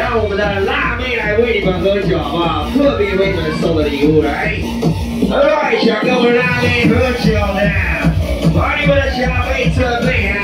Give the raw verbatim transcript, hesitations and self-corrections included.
让我们的辣妹来为你们喝酒，好不好？特别为你们送的礼物来。来，想跟我们辣妹喝酒的，把你们的小杯准备好。